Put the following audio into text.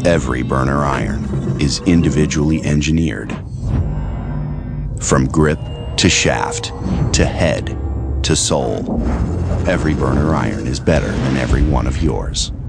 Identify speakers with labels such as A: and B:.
A: Every burner iron is individually engineered. From grip to shaft to head to sole, every burner iron is better than every one of yours.